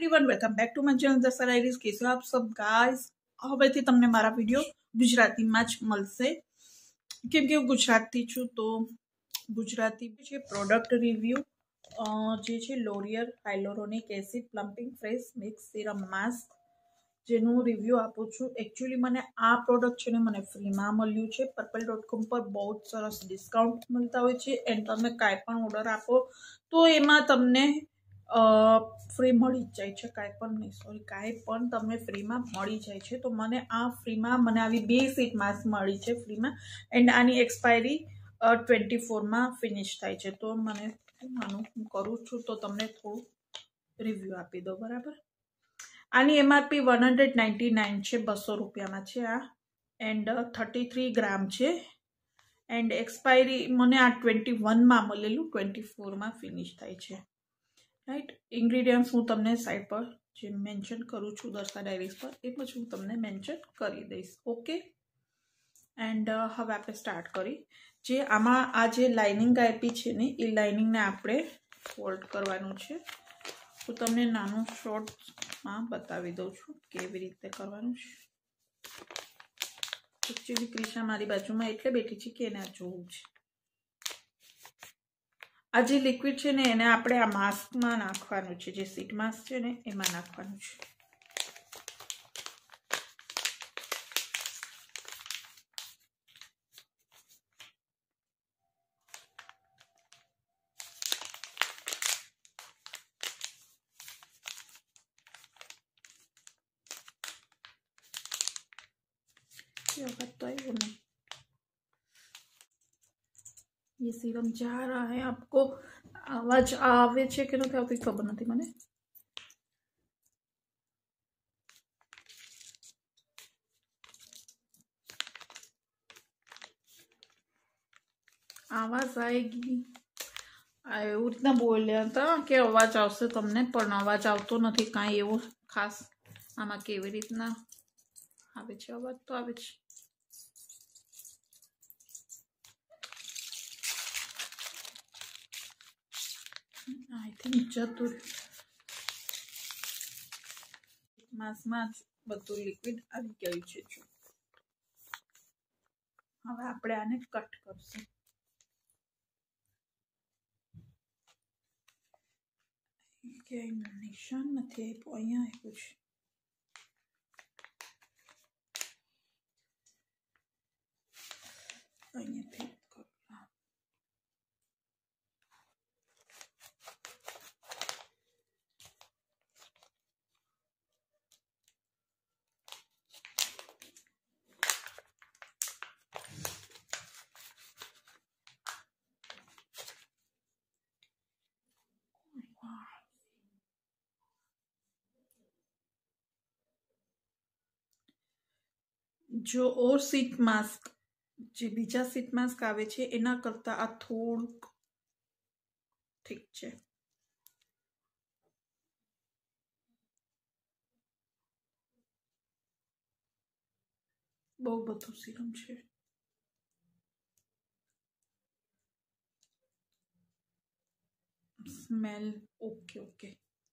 Everyone welcome back to my channel Dasha diaries. कैसे आप सब गाइस? हवेથી તમને મારા વિડિયો ગુજરાતીમાં જ મળશે કેમ કે હું ગુજરાતી છું તો ગુજરાતી છે। પ્રોડક્ટ રિવ્યુ જે છે L'Oreal hyaluronic acid plumping face mix serum mask જેનું રિવ્યુ આપું છું। एक्चुअली મને આ પ્રોડક્ટ છે ને મને ફ્રીમાં મળ્યું છે। purple.com પર બહુ સરસ ડિસ્કાઉન્ટ મળતા હોય છે એન્ડ તમે કાંઈ પણ ઓર્ડર આપો તો એમાં તમને फ्री मळी जाए छे। काई पण नहीं, सॉरी, काई पण तमने फ्री में मळी जाए छे। तो मने आ फ्री में मने आवी 2 सीट मास्क मळी छे फ्री में एंड आनी एक्सपायरी 24 में फिनिश थाय छे। तो मने आनु करूँ छूं तो तमने थोड़ું रिव्यू आपी दो बराबर। आनी एमआरपी 199 छे, 200 रुपया में छे आ एंड 33 ग्राम छे एंड एक्सपायरी मने आ 21 में मळेलुं, 24 में फिनिश थाय छे। राइट, इंग्रेडिएंट्स हूँ तमने साइड पर जो मेन्शन करूँ छूं दशा डायरीज पर ए पछी हूँ तमने मेन्शन करी दईश। ओके, एंड हवे आपणे स्टार्ट करी। जे आमां आ जे लाइनिंग आपी छे ने ए लाइनिंग ने आपणे फोल्ड करवानुं छे। तो तमने नानुं शॉर्ट्समां बतावी दऊं छुं केवी रीते करवानुं छे। एक्चुअली क्रिशा मारी बाजुमां एटले बेठी छे के एने आ जोवुं छे। आ जे लिक्विड छे ने एने आपणे आ मास्क में नाखवानुं छे, जे सीट मास्क छे ने एमां नाखवानुं छे। ये वक्त तो आयो नहीं, ये सीरम जा रहा है। आपको आवाज आवे छे के नहीं आवती खबर नहीं मने। आवाज आएगी एवं रीतना बोल्या था कि अवाज आवशे तमने, पण अवाज आवतो नथी कांई एवो खास। आमां केवी रीतना आवे छे अवाज? तो आवे छे। आई थिंक जतु मास्क में बधुं लिक्विड આવી ગયું છે। જો હવે આપણે આને કટ કરશું। કે નિશાન નથી આપ્યું, અહીંયા આપ્યું છે। અહીંયાથી जो और सीट मास्क जे बीजा सीट मास्क आवे छे एना करता आ थोड़ुंक ठीक छे। बहु बधुं सीरम छे। Smell okay okay.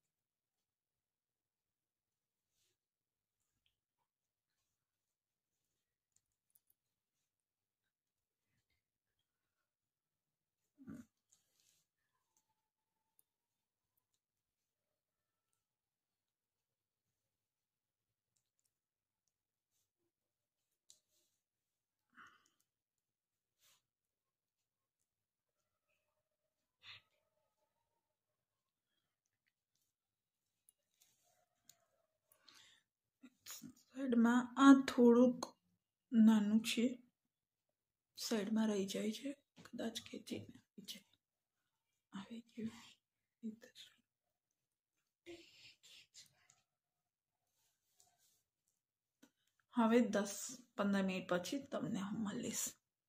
साइड में आ थोड़ुंक नानुं छे, साइड में रही जाए छे, कदाच खेची આવી ગયું। હવે 10-15 મિનિટ પછી તમને હું મળીશ।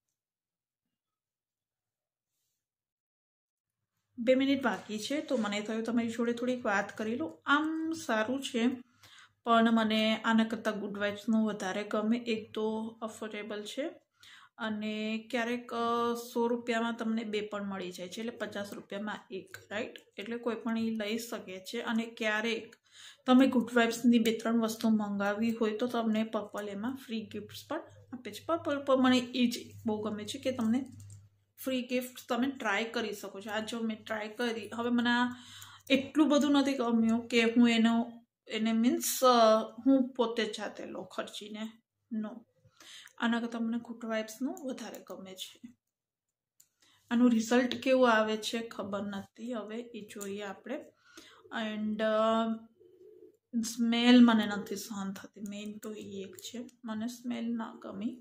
2 મિનિટ બાકી છે તો મને થયું તમારી જોડે થોડીક વાત કરી લઉં। આમ સારું છે પણ મને આના કરતાં ગુડ વાઇબ્સનું વધારે ગમે। એક તો અફોર્ડેબલ છે અને ક્યારેક 100 રૂપિયામાં તમને 2 પણ મળી જાય છે, એટલે 50 રૂપિયામાં 1, રાઈટ। એટલે કોઈ પણ એ લઈ શકે છે અને ક્યારેક તમે ગુડ વાઇબ્સની 2-3 વસ્તુ મંગાવી હોય તો તમને પર્પલ એમાં ફ્રી ગિફ્ટ્સ પણ આપે છે. પર્પલ પર મને એ જ બહુ ગમે છે કે તમને ફ્રી ગિફ્ટ તમે ટ્રાય કરી શકો છો. આ જો મેં ટ્રાય કરી, હવે મને આ એટલું બધું નથી ગમ્યું કે હું એને મીન્સ હું પોતે જાતે લો ખર્ચીને, નો. આના કરતાં મને ગુડ વાઇબ્સનું વધારે ગમે છે. આનું રિઝલ્ટ કેવું આવે છે ખબર નથી, હવે એ જોઈએ આપણે. એન્ડ સ્મેલ મને નથી સહન થતી, મેઇન તો એ એક છે, મને સ્મેલ ના ગમી.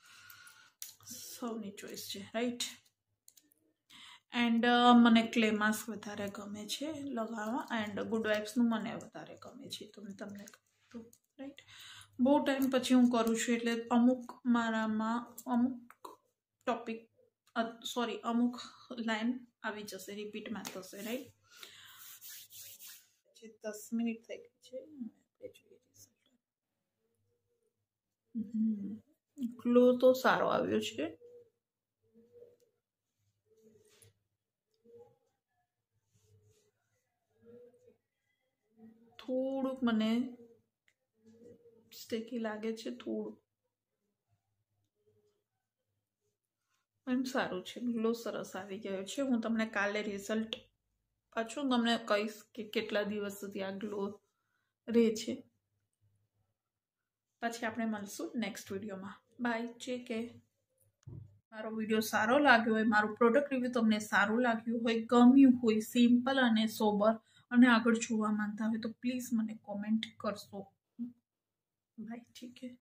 સૌની ચોઈસ છે, રાઈટ. એન્ડ મને ક્લે માસ્ક વધારે ગમે છે લગાવવા, એન્ડ ગુડ વાઇબ્સનું મને વધારે ગમે છે, તો મેં તમને કહ્યું, રાઈટ. બહુ ટાઈમ પછી હું કરું છું એટલે અમુક મારામાં અમુક ટોપિક અમુક લાઈન આવી જશે, રિપીટમાં થશે, રાઈટ. 10 મિનિટ થઈ ગઈ છે. ગ્લો તો સારો આવ્યો છે. થોડુંક મને સ્ટેકી લાગે છે, થોડું એમ સારું છે. ગ્લો સરસ આવી ગયો છે. હું તમને કાલે રિઝલ્ટ પાછું તમને કહીશ કે કેટલા દિવસ સુધી આ ગ્લો રહે છે. પછી આપણે મળશું નેક્સ્ટ વિડીયોમાં. Bye, take care. મારો વિડીયો સારો લાગ્યો હોય, મારું પ્રોડક્ટ રિવ્યૂ તમને સારું લાગ્યું હોય, ગમ્યું હોય, સિમ્પલ અને સોબર અને આગળ જોવા માંગતા હોય તો પ્લીઝ મને કોમેન્ટ કરશો. Bye, take care.